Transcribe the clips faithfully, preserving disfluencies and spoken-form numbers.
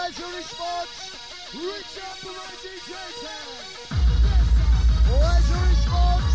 Where's your response? Reach out for my D J tag. Where's your response?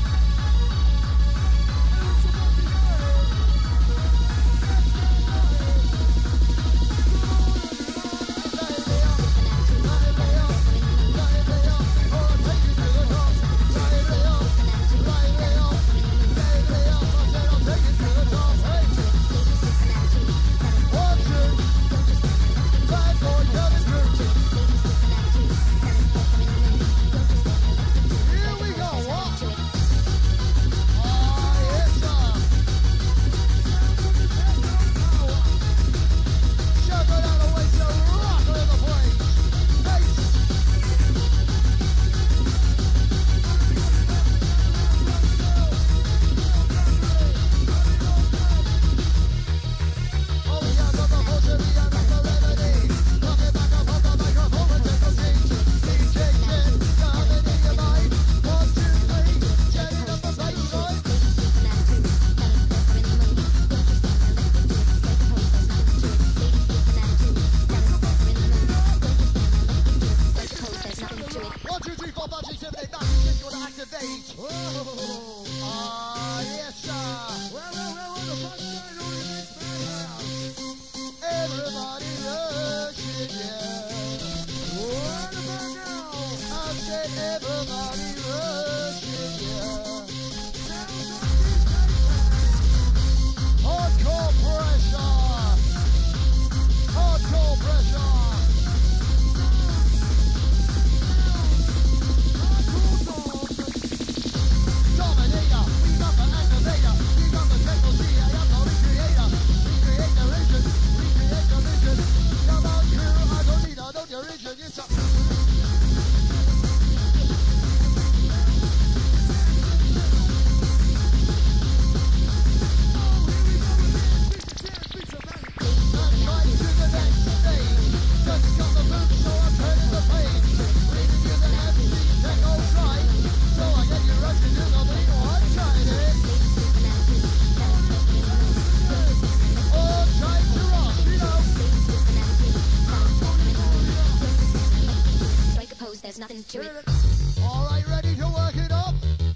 Nothing to it. All right, ready to work it up?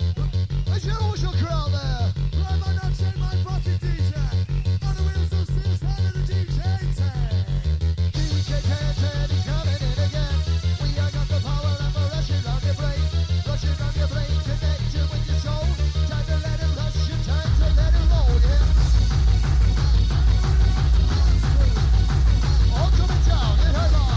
Is your usual crowd there? Right, man, that's it, my fucking D J. On the wheels of six, hand of the D J tag. D J tag, is coming in again. We are got the power and we're rushing on your brain. Rushing on your brain, connected with your soul. Time to let it rush, your time to let it roll, yeah. All coming down, you heard all.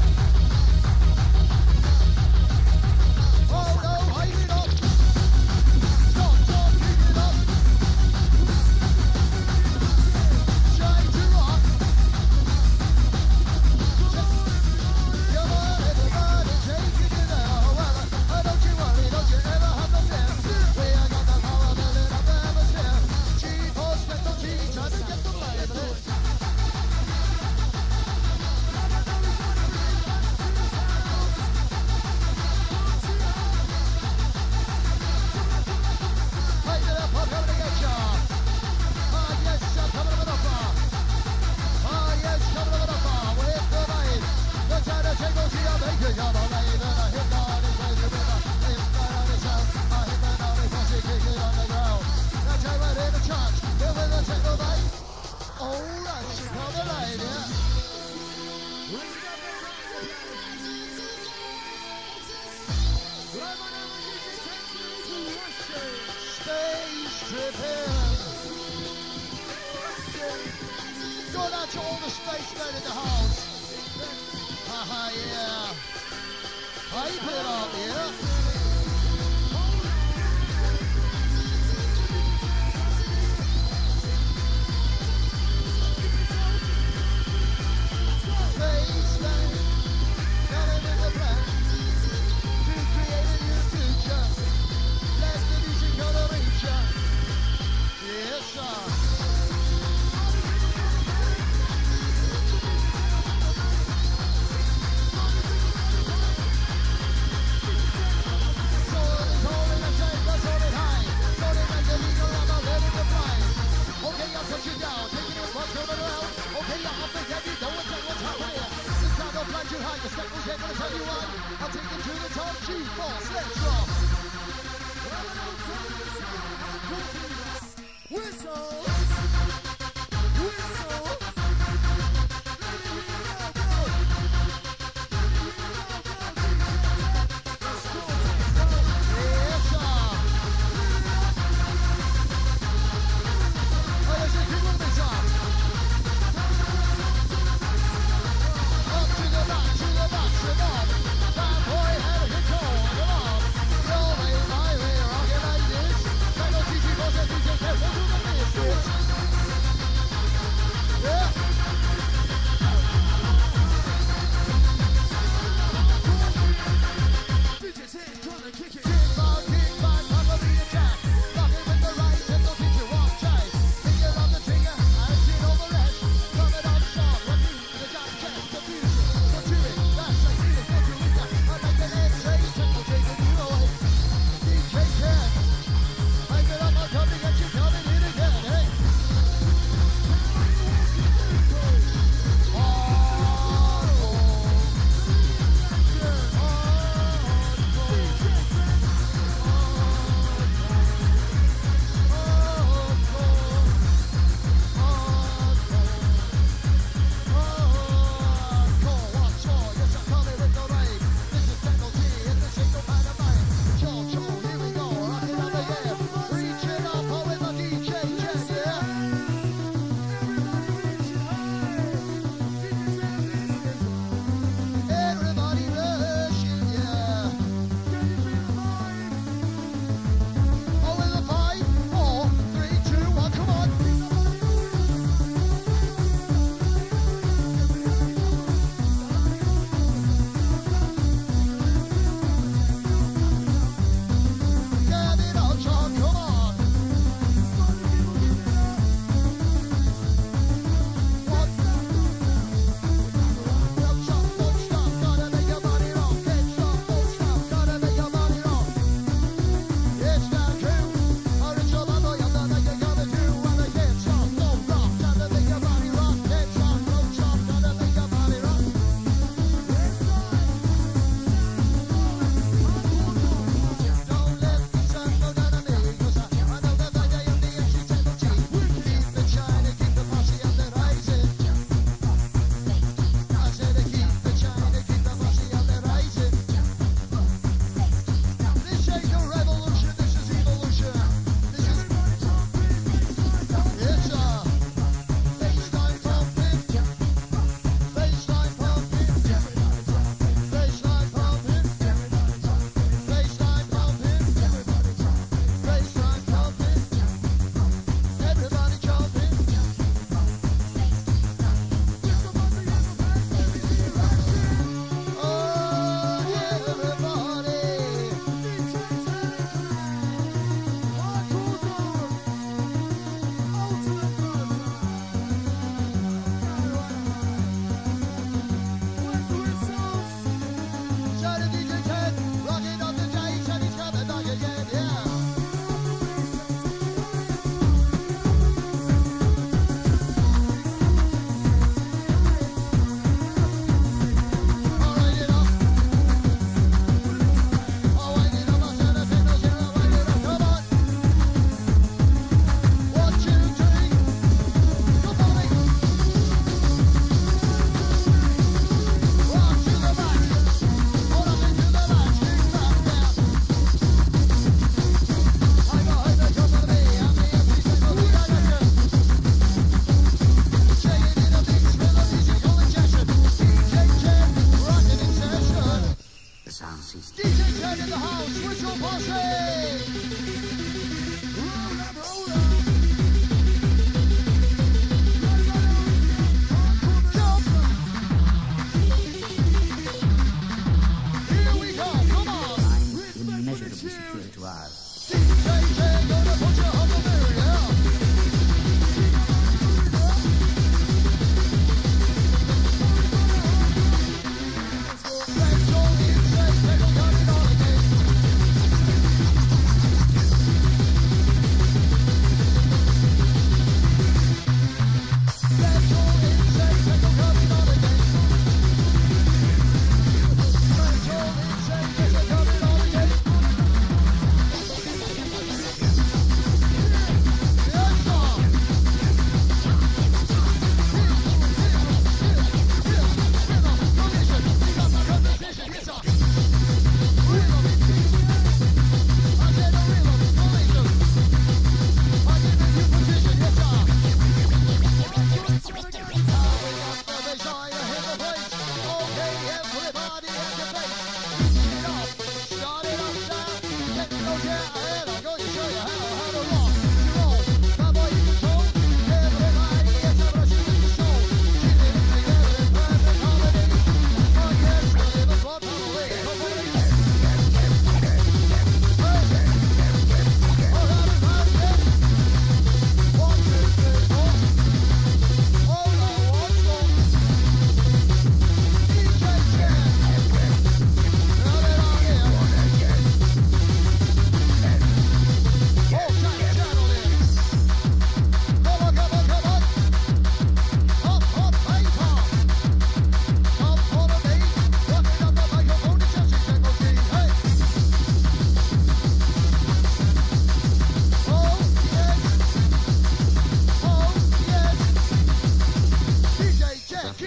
To all the spacemen in the house. Haha, yeah. Hype it up, yeah. Spacemen, coming in the plan to create a new future. Let the music go to reach ya. Yes, sir. whistles, whistles. Let me hear you go, go. Let me hear you go, go, D J Ted. Let's go, let's go. Yes, sir. Allez, j'ai qui monte ça. Up to the back, to the back, to the back. Bad boy, head of control, come on. You'll make my way, rockin' like this. Take no T G, cause the D J Ted will do the business.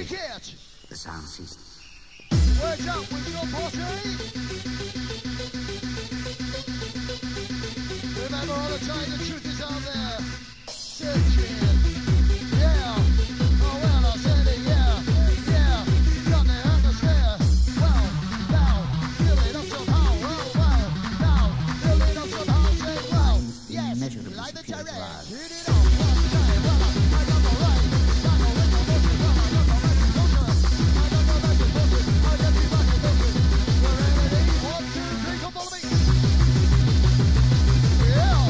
Shake it! The sound ceased. Words up with your party! Remember all the time the truth is out there. Searching. Yeah. Oh well, I said it, yeah. Yeah. Got the atmosphere. Well, now, feeling up somehow. Well, well, now, feeling up somehow. Say, well, yes. Like the terrain. Hit it up. One time. Well, I got the right. Got no way to motion. Well, I got the right to motion. I got the right to motion. I get me back to motion. We're ready. One, two, three, come follow me. Yeah.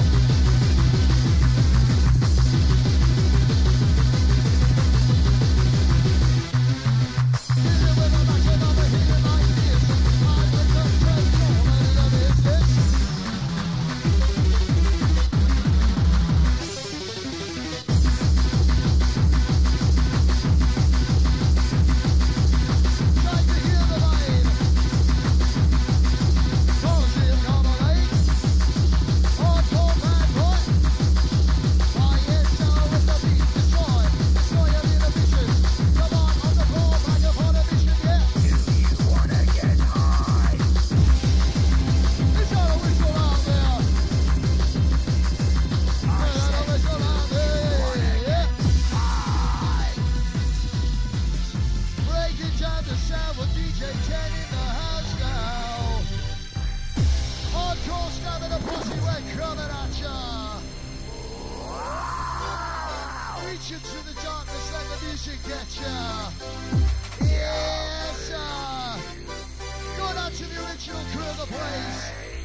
Into the darkness, let the music get ya. Yes, sir. Going out to the original crew of the place.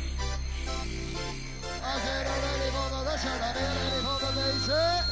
I said I'm ready for the rush, and I'm ready for the laser.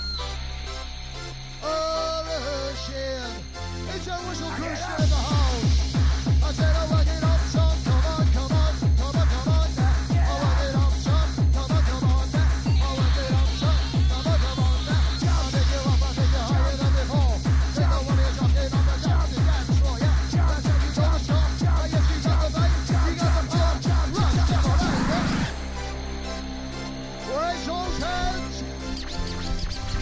Oh, rushing. It's a whistle crew still in the house. I said I'm working on some. Come on, come on, come on, come on now. I'm working on some. Come on, come on now. I'm working on some. Come on, come on now. I'll take you up, I'll take you higher than before. Take the one you're talking on the dance, the dance floor, yeah. That's how you told us stop. I guess you got the bait, you got the power. Run, come on, right, yeah. Raise those hands.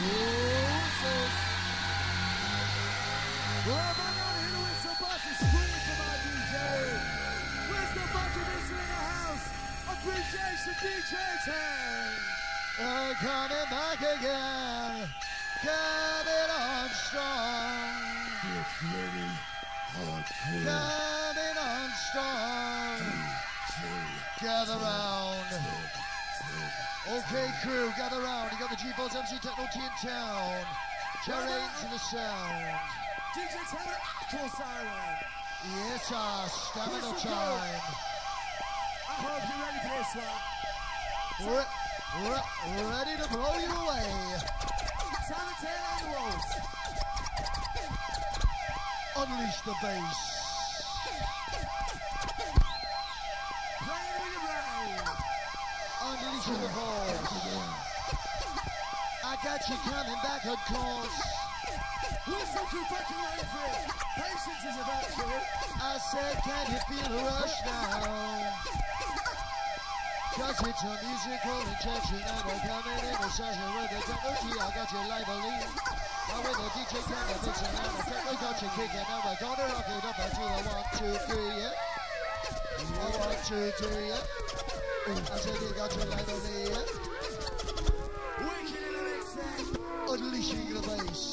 Well, am I not here with some buses screaming for my D J? Where's the buckiness in the house? Appreciation D J Tang! Uh, coming back again. Coming on strong. It's ready. Coming on strong. Gather round. Okay, crew, gather round. You got the G-Balls M C Techno T in town. Terrain to the sound. D J Taylor, Aqua Siren. Yes, sir. Stamina time. I hope you're ready for this one. Re re ready to blow you away. Time to tail on the roads. Unleash the bass. Playing with your brain. Unleash the balls. I got you coming back, of course. We're so too fucking ready for it. Patience is about to. I said, can you feel the rush now? Cause it's a musical injection and we're coming in a session with the technology. I got you lively. Now with the D J kind of mixing and the techno got you kicking and we're gonna rock it up until the one, two, three, yeah. One, two, three, yeah. I said you got your lively, yeah. Wicked in the mixing. Unleashing the bass.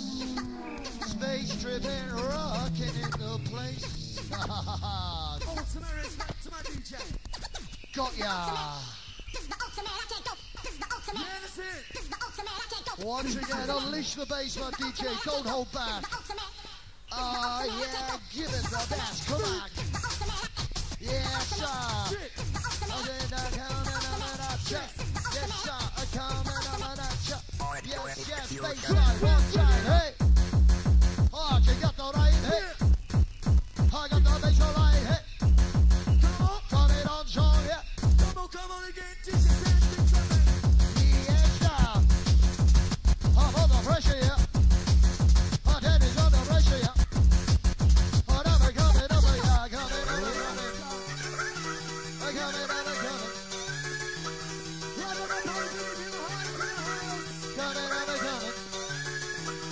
Space tripping, rocking in the place. Ultimate respect to my D J. Got ya. This is the ultimate. I can't go. This is the ultimate. Yeah, that's it. This is the ultimate. I can't go. Once again, unleash the bass, my D J. Don't hold back. Ah, uh, yeah, give it the best. Come on. Yes, sir. I did not count and I'm in a check. Yes, sir. I come and I'm in a check. Yes, yes, bass line. One time, hey. Oh, you got the right hit. I got the bass right hit. Come on, come it on strong, yeah. Come on, come on again, D J Tang. Yes, sir. I'm under pressure, yeah. My daddy's under pressure, yeah. Oh, now we're coming up, yeah. Coming, coming, coming. We're coming, coming, coming. Coming, coming, coming.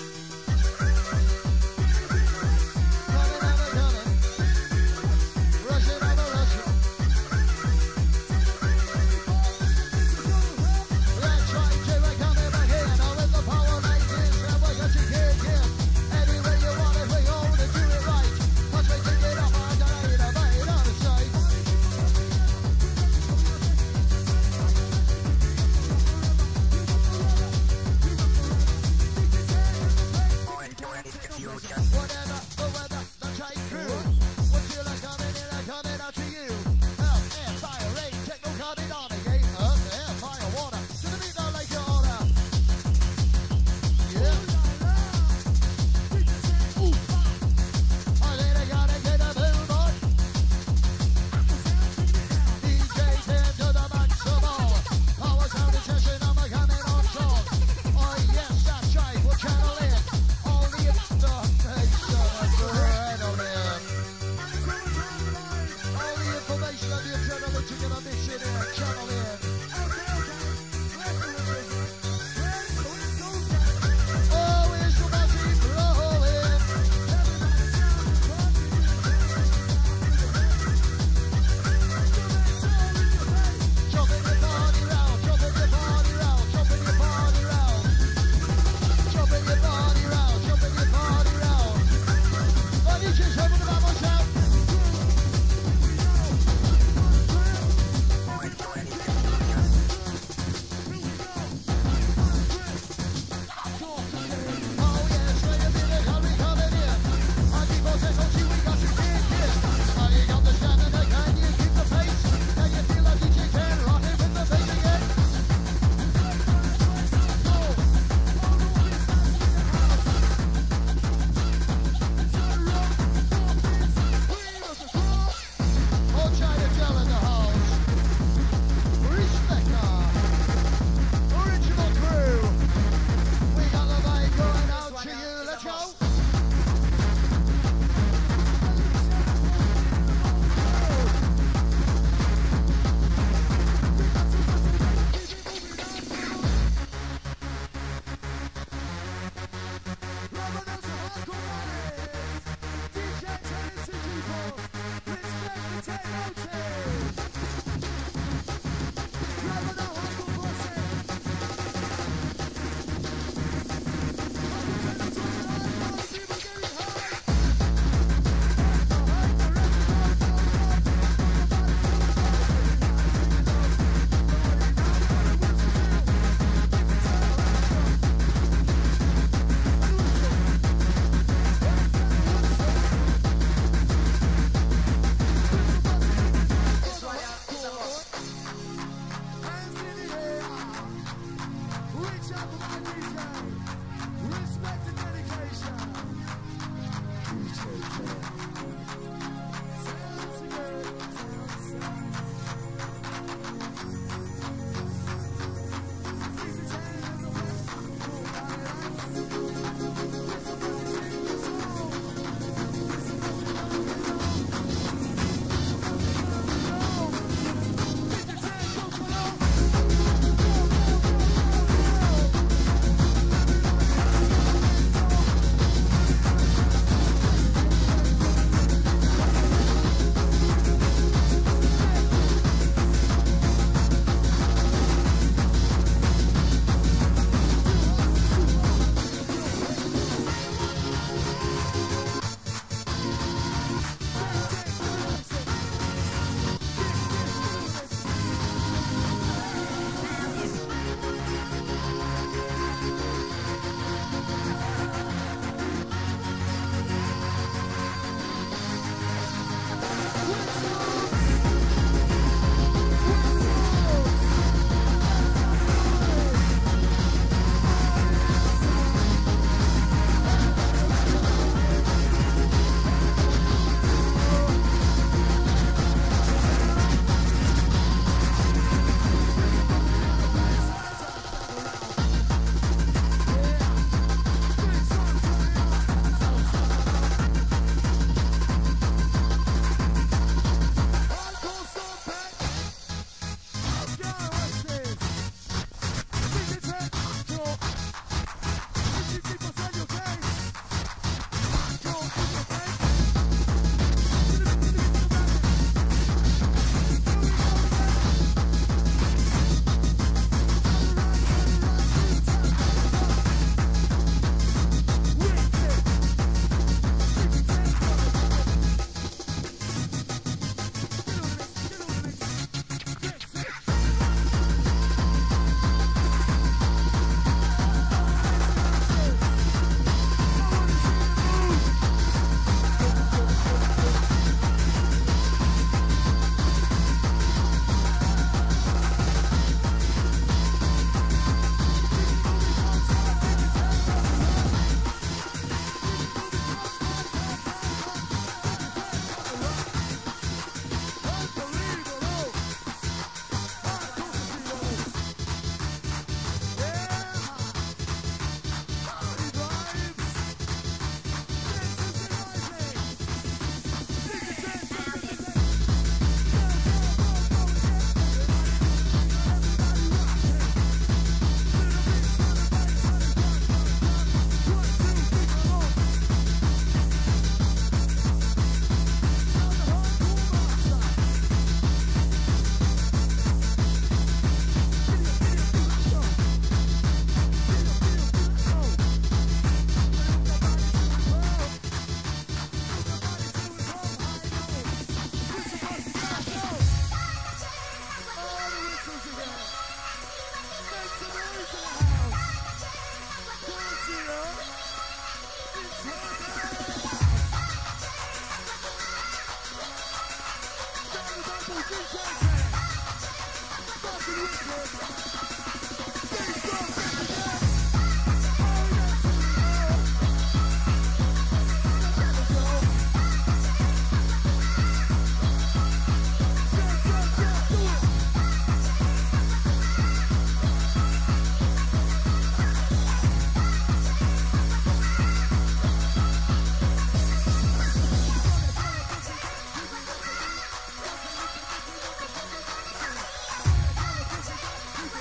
We're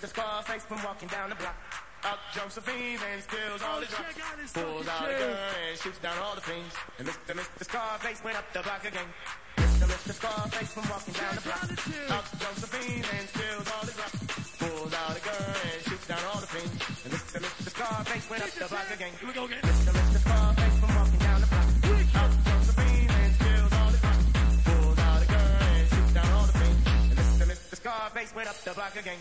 Mister Scarface from walking down the block. Up Josephine and steals all his rocks. Pulls out a gun and shoots down all the fiends. And Mister Mister Scarface went up the block again. Mister Mister Scarface from walking down the block. Up Josephine and steals all his rocks. Pulls out a gun and shoots down all the fiends. And Mister Mister Scarface went up the block again. Here we go again. Mister Mister Scarface from walking down the block. Up Josephine and steals all his rocks. Pulls out a gun and shoots down all the fiends. And Mister Mister Scarface went up the block again.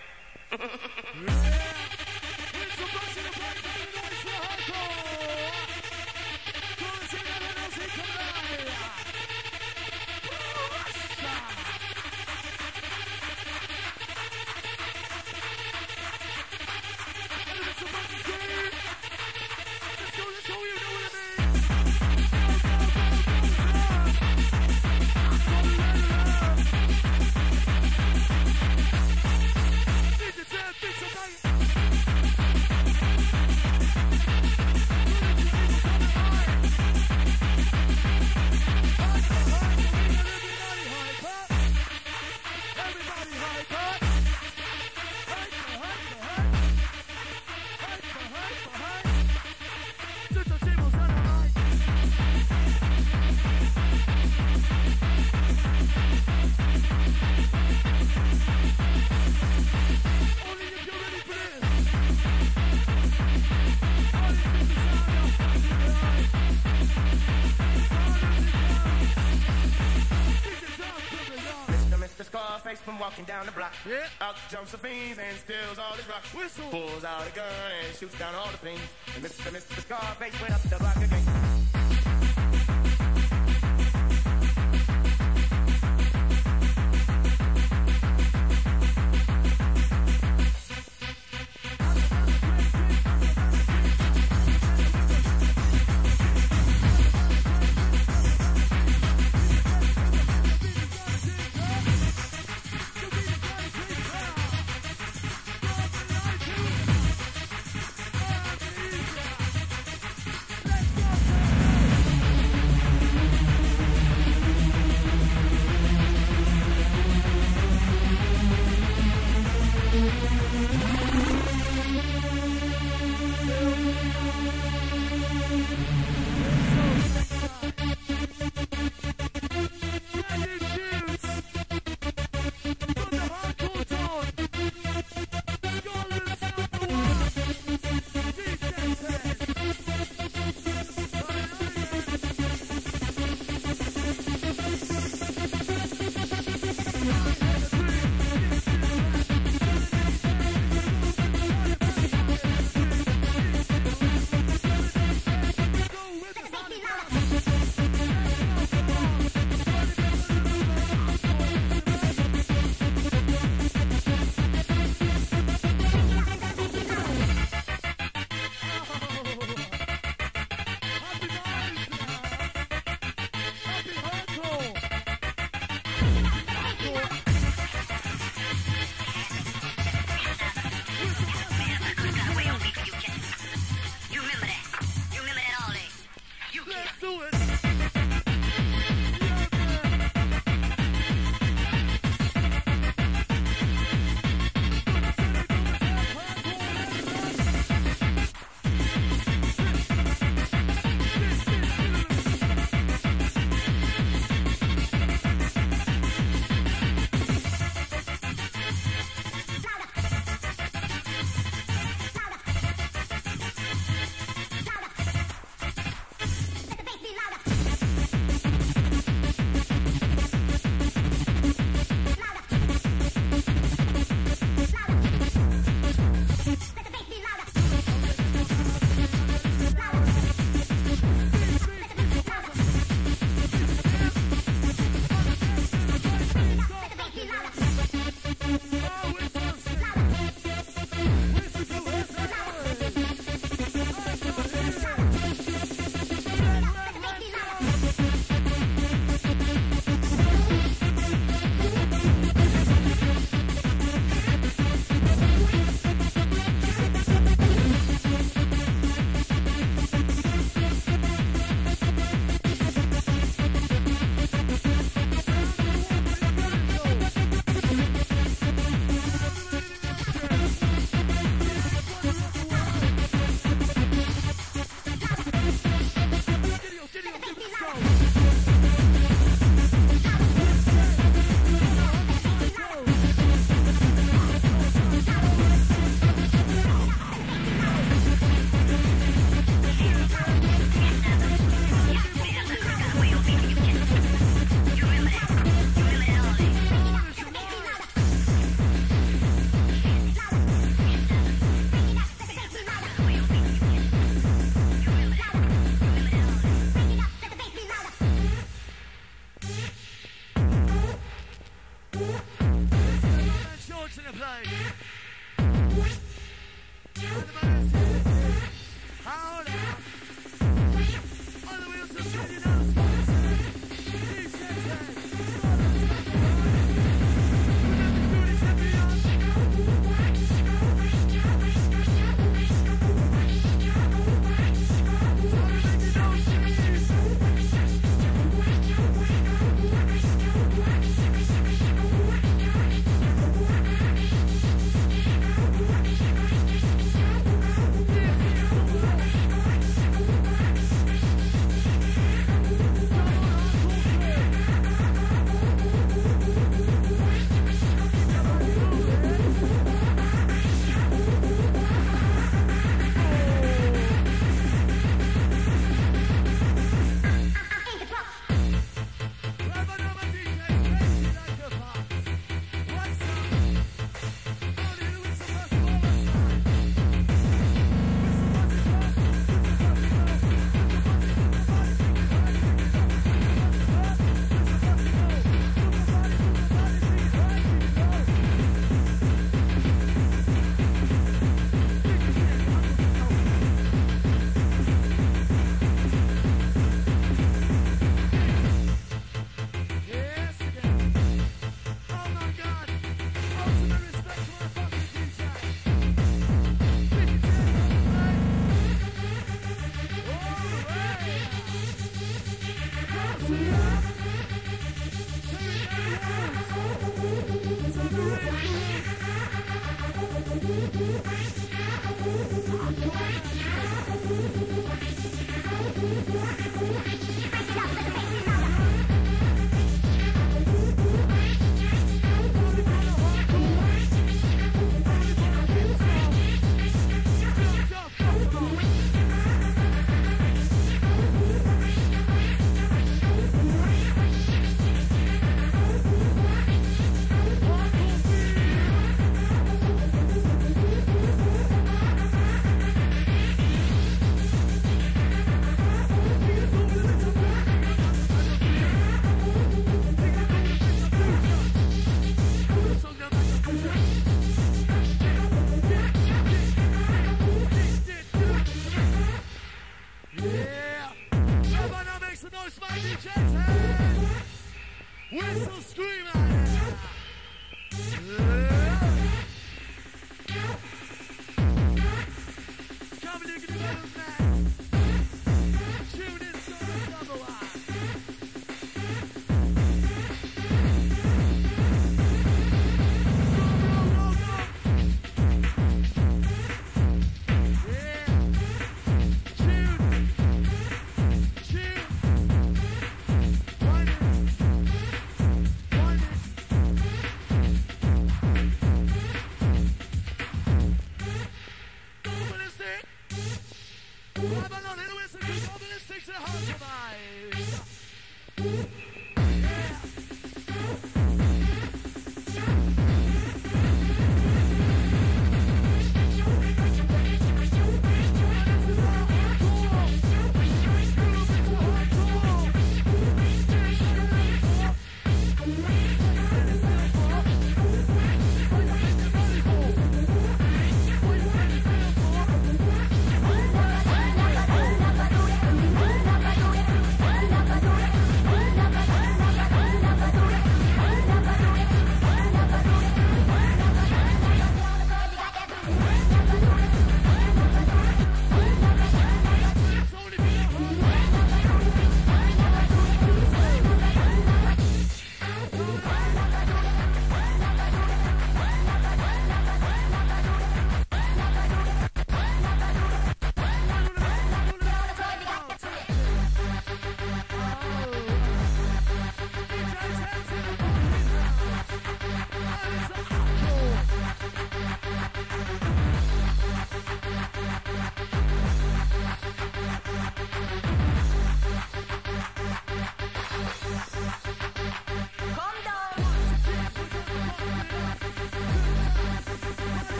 From walking down the block, yeah. Out Josephine's and steals all his rocks. Whistle. Pulls out a gun and shoots down all the fiends. And Mister Mister Scarface went up the block again.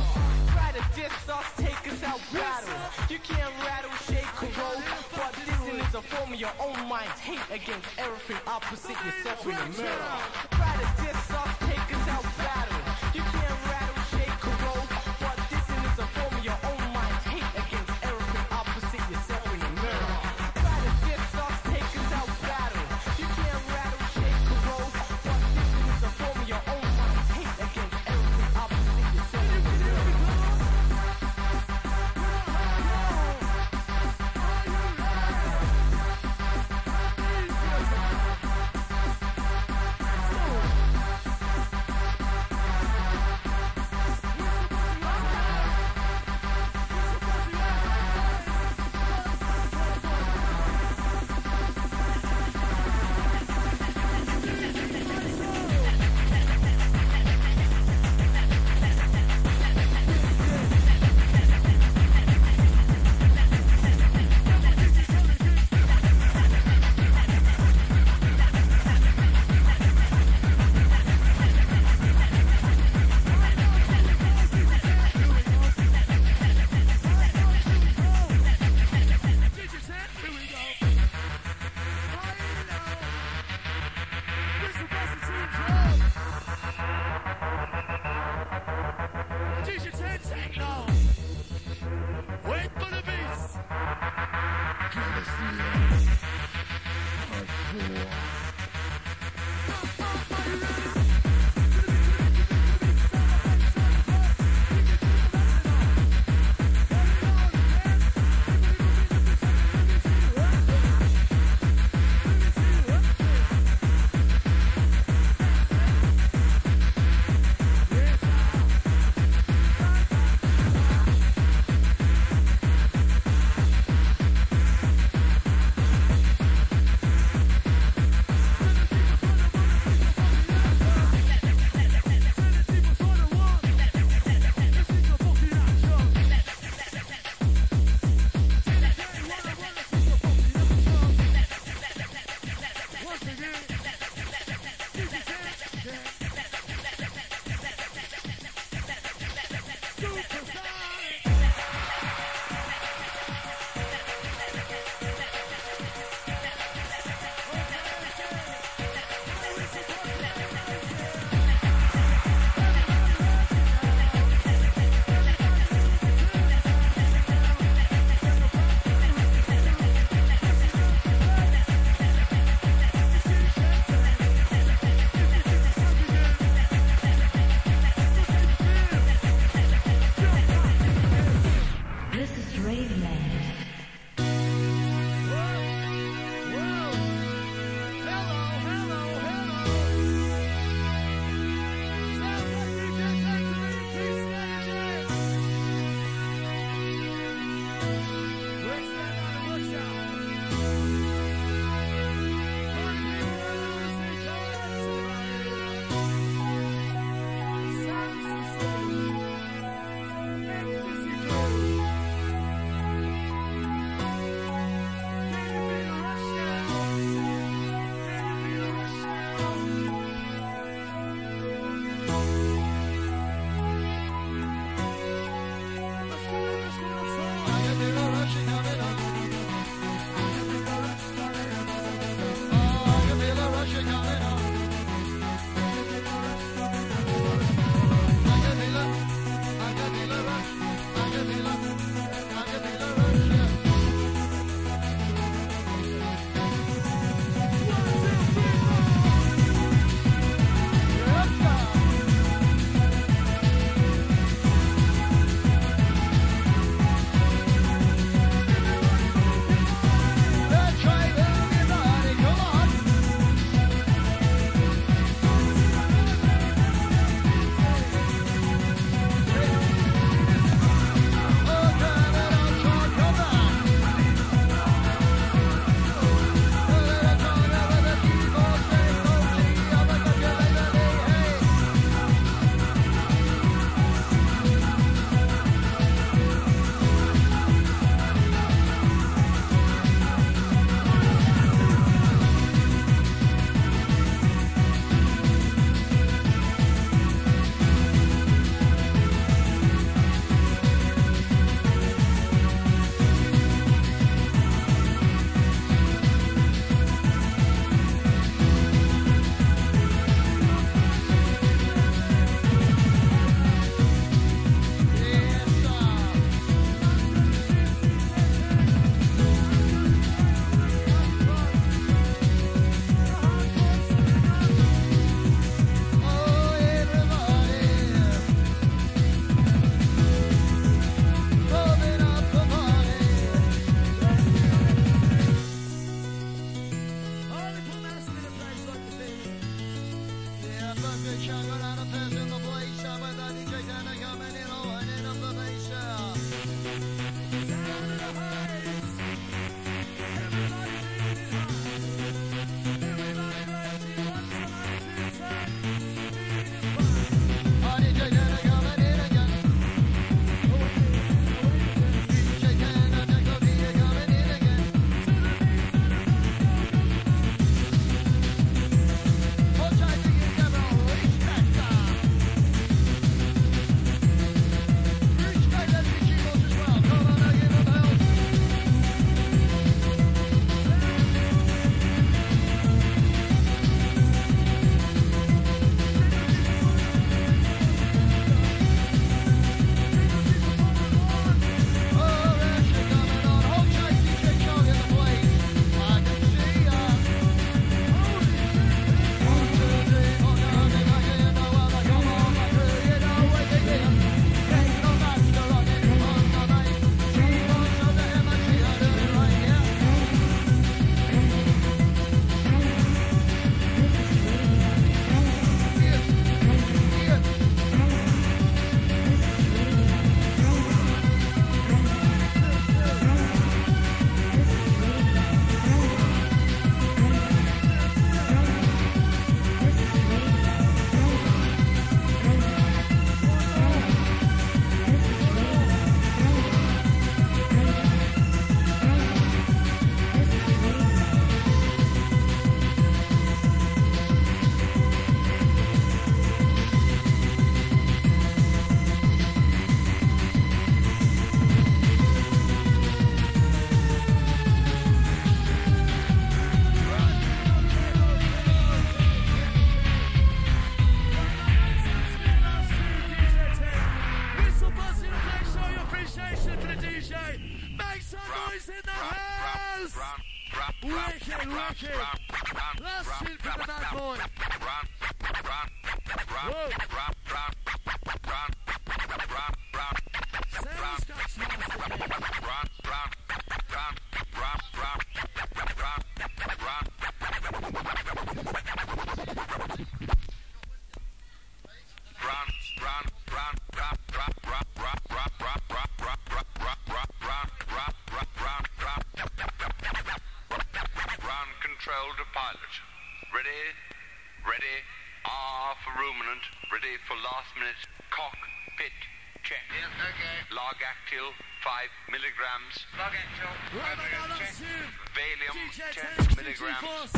Try to diss us, take us out battle. You can't rattle, shake, corrode, but this is a form of your own mind. Hate against everything opposite yourself in the mirror. Try to diss us, take us out battle. You can't rattle, shake, corrode, but this is a form of your own mind. Hate against everything opposite yourself in the mirror. Try to diss us, take us out battle. You can't rattle, shake, corrode, but this is a form of your own mind. Hate against everything opposite yourself in the mirror. appreciation for the D J. Make some noise in the house. Wicked, wicked. Last tune for the bad boy. Whoa. Sounds got Control to pilot. Ready? Ready? R for ruminant. Ready for last minute. Cockpit check. Yes, okay. Log actil five milligrams. Log actil five milligrams. Valium D J ten milligrams.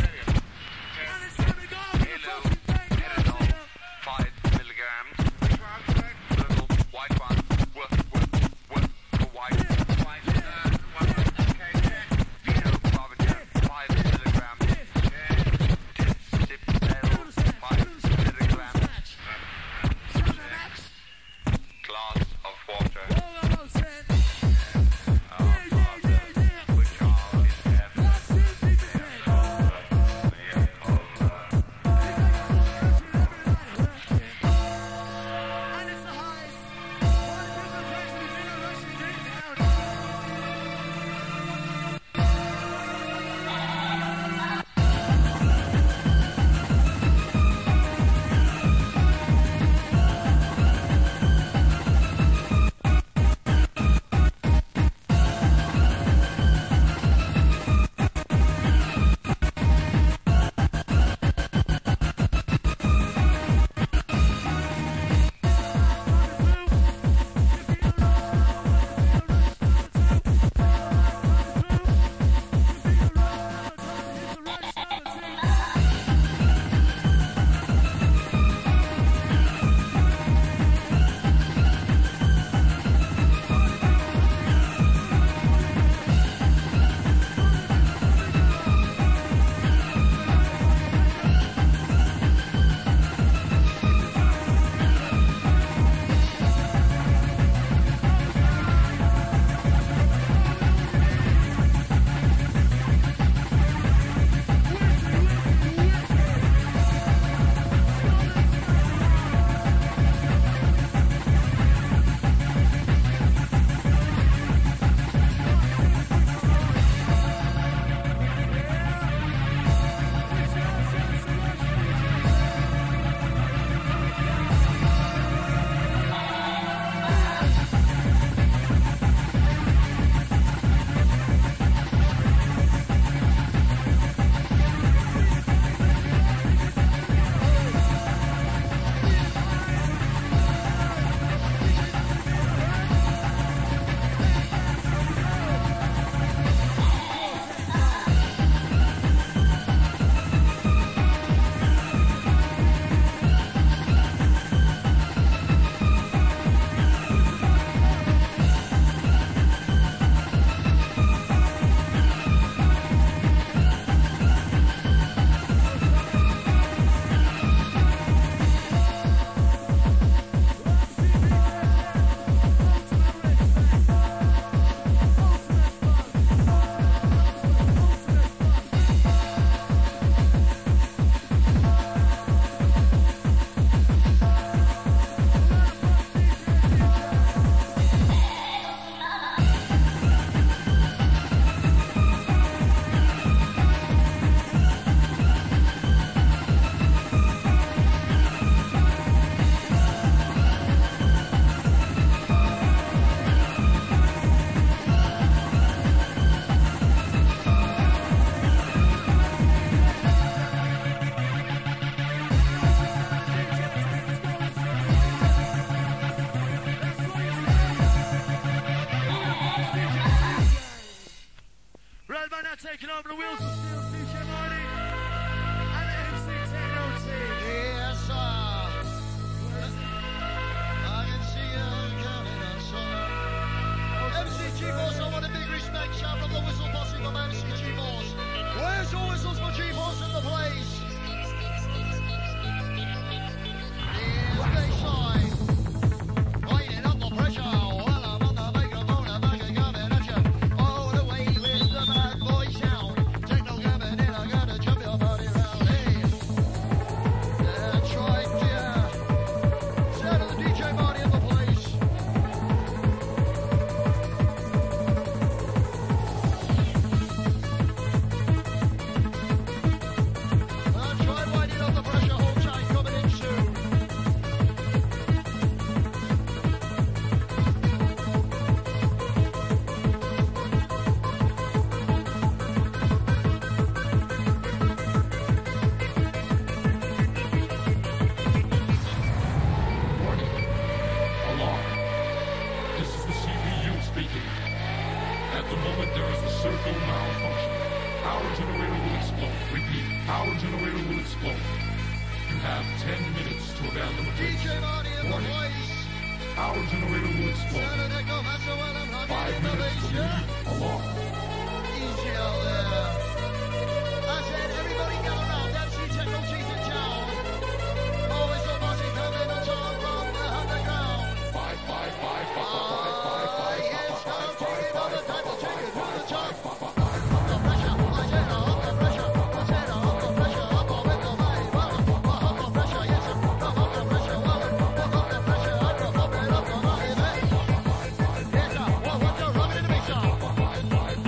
Halo Etanol five milligrams. Which one? Little white one. Worth, worth, worth for white. White, uh, one, okay, check. Vino Provigen five milligrams. Sip L five milligrams. Glass of water. Which are in heaven. The moment there is a circle malfunction, power generator will explode. Repeat, power generator will explode. You have ten minutes to abandon the D base. J Marty in the Warning, place. power generator will explode. Sounding like a master when I'm not Five in the minutes to base. leave. Alarm. Easy out there. I said, everybody gather round. M C Technology's in town. Always so bossy coming on top from the underground. Five, five, five, five, five, five, five, Yes, five, I'm five, taking all the time to five, take it to five, the top. five, five, Up the pressure, I said, up the pressure. I said, up the pressure, up the with the mighty power. Up the pressure, yes, sir. Up the pressure, woman. Up the pressure, up the up and up the mighty man. Yes, sir. Well, what's your rubbing in the mix, sir?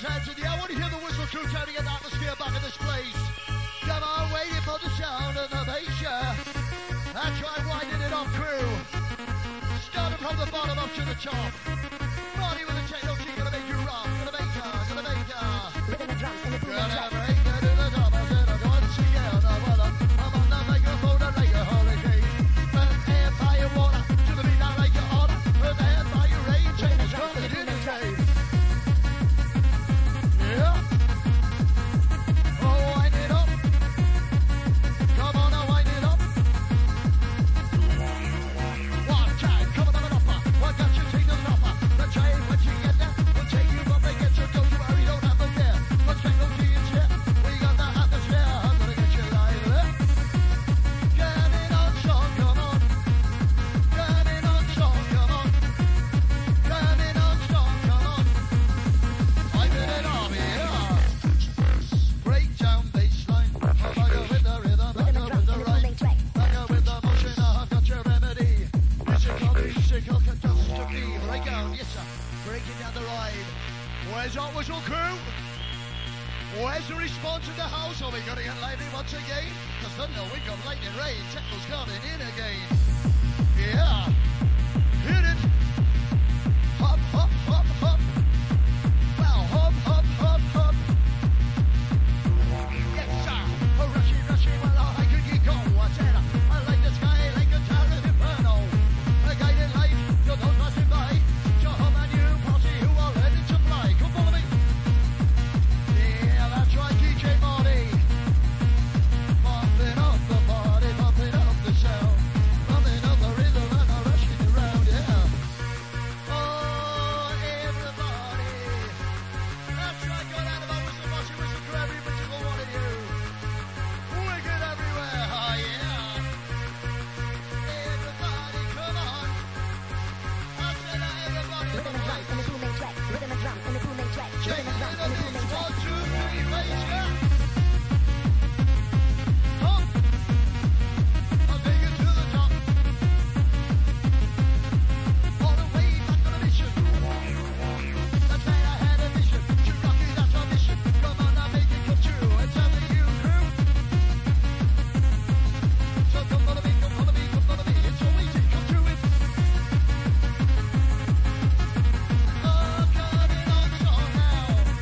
hands in the air. I want to hear the whistle crew trying to get the atmosphere back in this place. Come on, waiting for the sound of the bass, yeah. And try winding it up, crew. Starting from the bottom up to the top. Body with the techno G, gonna make you rock, gonna make ya, gonna make ya. Rhythm and drums in the boom and Gonna track. break it to the top. I said I'm going to see ya. Now, well, I'm on the microphone, I like a hurricane. Burn air, fire, water, to the beat, I like your order. Burn air, fire, rain, change, coming in the game. Yeah. Oh, wind it up. Come on, now wind it up. One time, coming on and upper. What got you take the upper? The train, when you get there, we'll take you up and get you. Don't you worry, don't have a care. Let's take no tea and shit. We got the atmosphere. I'm gonna get you live. Get it on, Sean, come on. Get it on, Sean, come on. Get it on, Sean, come on. I'm in it all, yeah. Breakdown bassline. I go with the rhythm, I go with the rhyme. I go with the motion, I've got your remedy. Musical, musical, catastrophe. Breakdown, yes sir. Breaking down the ride. Where's our whistle crew? Where's the response in the house? Are we gonna get lively once again? Cause thunder, we got lightning rain. Techno's coming in again. Yeah. Hit it. Hop, hop, hop, hop. Wow, hop, hop, hop, hop. Yes, sir. Oh, rushy, rushy, well, I could get going. What's that? I like the sky like a tower of inferno. A guided light, you don't pass it by. Jehovah and you, posse, who are ready to fly. Come follow me. Yeah, that's right, D J Marty. Bumping up the body, bumping up the sound. Bumping up the rhythm and I'm rushing around, yeah. Oh, everybody. That's right, go down about whistle, whistle, whistle for every single one of you. Wicked everywhere, oh yeah. Everybody, come on. I said that everybody in Rhythm the and drums in place. the booming track. Rhythm and drums in the booming track. Check Rhythm and it drums out, in the booming it's track. one, two, three, bass, yeah. Come. I'll take you to the top. All the way back on a mission. That's right, I had a mission. To rock you, that's our mission. Come on, now make it come true. It's up to you, crew. So come follow me, come follow me, come follow me. It's so easy, come to it. Oh, coming on strong now.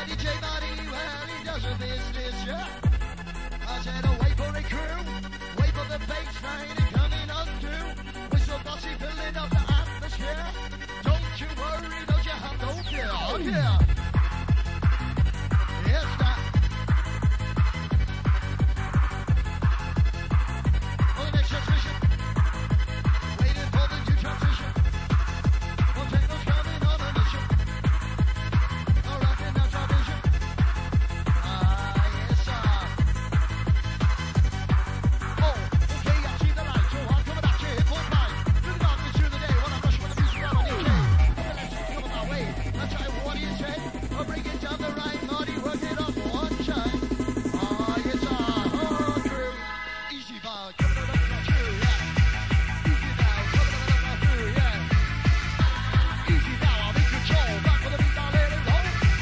D J Marty, well, he does a business, yeah. I said, oh, wait for the crew, wait for the bass line coming up through. Whistle bossy filling up the atmosphere. Don't you worry, don't you have no fear. Oh, yeah. Yes, that. For the next transmission. Waiting for the new transition. Volcanoes coming on a mission. All rocking out our vision. Ah, yes, sir. Oh, okay, I see the light, so I'm coming at you here full time. Through the darkness, through the day, when I'm rushing with the music out on D J. Coming my way, I try what do you say? I'll bring it down the right, Marty, work it up one time. Ah, yes, sir. Oh, crew. Easy bar, coming up my crew, yeah. Easy now, coming up my crew, yeah. Easy now, I'm in control. Back for the beat, now let it roll.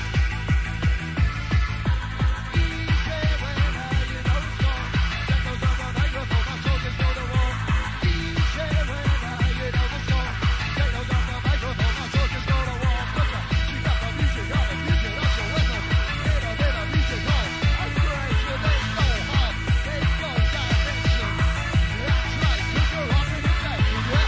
Easy when you know it's gone. That goes on the microphone, my soldiers go to war. Easy when you know it's gone. That goes on the microphone, my soldiers go to war. Gotcha. She got the music on, the music that's your weapon. Little bit of music on. I crash you, they go hard. They go dimension. That's right, took her off in the section, yeah.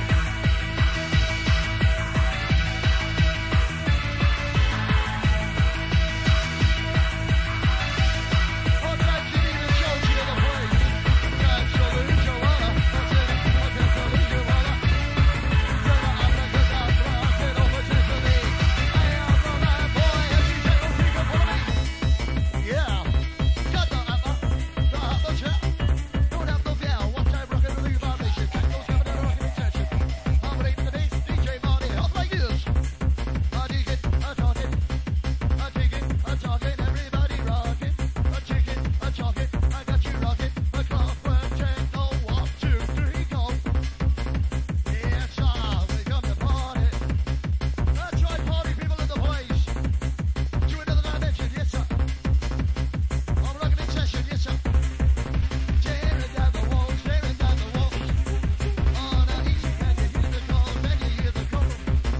Oh, that's it, even shows you the way. That's your lose your water. That's it, that's it, that's lose your water. Tell her I'm the good guy, blast it over to the knee. I am the man, boy, and she said, don't take it for me. Yeah, got the hammer, the hammer chair. Don't have no fear, watch I rock and leave vibration. Tango's coming in a rocking session. I'm breaking the bass, D J Marty, up like this. I dig it, I talk it. I dig it, I talk it, everybody rock it. I dig it, I talk it, I got you rocket. A clockwork tango, one, two, three, go. Yes, sir, we come to party. That's right, party people in the place. To another dimension, yes, sir. I'm rocking in session, yes, sir. Tearing down the walls, tearing down the walls. On a easy, can you hear the calls, can you hear the calls?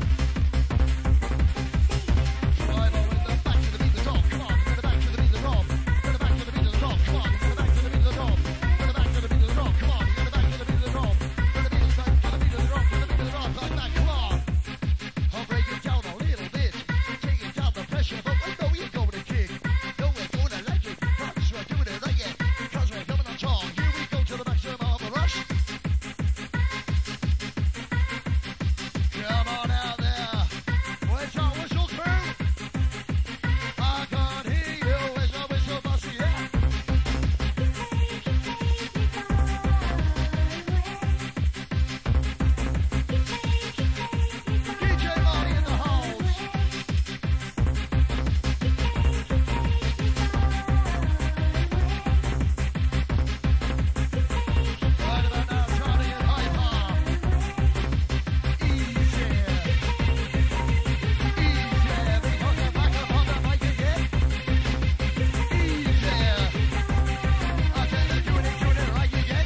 Drive over in the back to the beat of the drum, come on, get it back to the beat of the drum. Get it back to the beat of the drum, come on, get it back to the beat of the drum. Get it back to the beat of the drum, come on, get it back to the beat of the drum. Get it back to the beat of the drum, to the beat of the drum, like that, come on. I'll break it down a little bit, taking down the pressure, but we know you're going to kick. No, we're going to like it, cause we're doing it right, yeah. Cause we're coming on strong, here we go to the maximum of the rush. Come on out there, where's our whistle crew? I can't hear you, where's our whistle bossy, yeah? D J Marty in the house. Right about now, Johnny and Hyper. Easy. Easy. Because I'm back up on the mic again. Easy. I tell you, doing it, doing it right again.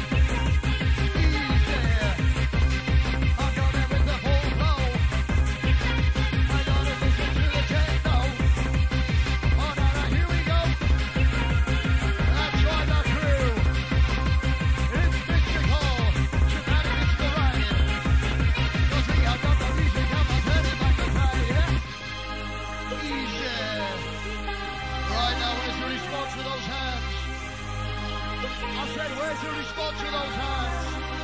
Easy. I'm coming with the full flow. I gotta listen to the techno. Oh, now, now, here we go. That's right, the crew. It's mystical. Dramatic is the riding. Cause we have got the music up and turn it back and play, yeah? Easy. Right now, where's the response to those hands? I said, where's the response to those hands?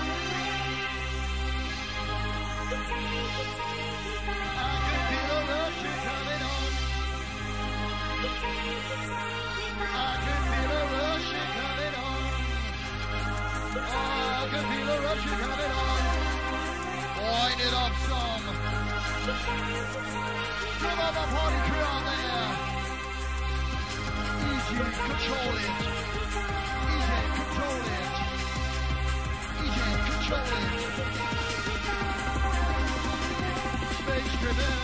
I can feel a rush coming on. I can feel a rush coming on. Oh, I can feel a rush coming on. Wind it up some. Come on, the party crew out there. Easy, control it. Easy, control it. Easy, control it. Space driven.